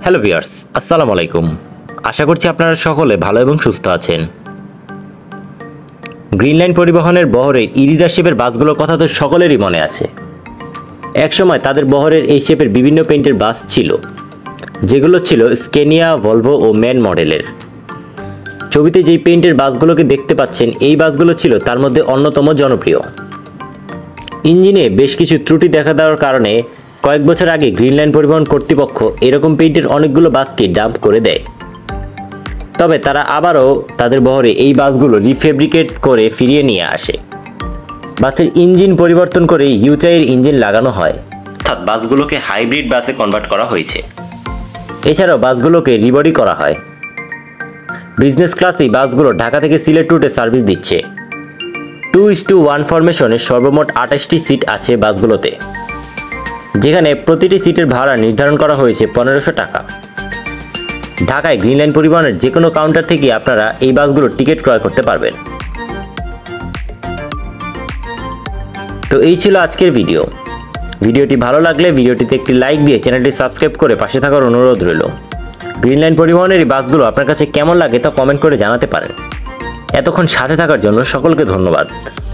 Hello viewers, আসসালামু আলাইকুম। আশা করছি আপনারা সকলে ভালো এবং সুস্থ আছেন। গ্রিন লাইন পরিবহনের বহরের ইরিজা শেপের বাসগুলোর কথা তো সকলেরই মনে আছে। একসময় তাদের বহরের এই শেপের বিভিন্ন পেইন্টের বাস ছিল, যেগুলো ছিল স্কেনিয়া, ভলভো ও ম্যান মডেলের। ছবিতে যেই পেইন্টের বাসগুলোকে দেখতে পাচ্ছেন, এই বাসগুলো ছিল তার মধ্যে অন্যতম জনপ্রিয়। ইঞ্জিনে বেশ কিছু ত্রুটি দেখা দেওয়ার কারণে কয়েক বছর আগে গ্রিন লাইন পরিবহন কর্তৃপক্ষ এরকম পেইন্টের অনেকগুলো বাসকে ডাম্প করে দেয়। তবে তারা আবারও তাদের বহরে এই বাসগুলো রিফেব্রিকেট করে ফিরিয়ে নিয়ে আসে। বাসের ইঞ্জিন পরিবর্তন করে ইউচাইয়ের ইঞ্জিন লাগানো হয়, অর্থাৎ বাসগুলোকে হাইব্রিড বাসে কনভার্ট করা হয়েছে। এছাড়াও বাসগুলোকে রিবডি করা হয়। বিজনেস ক্লাসে বাসগুলো ঢাকা থেকে সিলেট রুটে সার্ভিস দিচ্ছে। 2:1 ফরমেশনের সর্বমোট 28টি সিট আছে বাসগুলোতে, যেখানে প্রতিটি সিটের ভাড়া নির্ধারণ করা হয়েছে 1500 টাকা। ঢাকায় গ্রিন লাইন পরিবহনের যে কোনো কাউন্টার থেকে আপনারা এই বাসগুলোর টিকিট ক্রয় করতে পারবেন। তো এই ছিল আজকের ভিডিওটি ভালো লাগলে ভিডিওটিতে একটি লাইক দিয়ে চ্যানেলটি সাবস্ক্রাইব করে পাশে থাকার অনুরোধ রইল। গ্রিন লাইন পরিবহনের এই বাসগুলো আপনার কাছে কেমন লাগে তা কমেন্ট করে জানাতে পারেন। এতক্ষণ সাথে থাকার জন্য সকলকে ধন্যবাদ।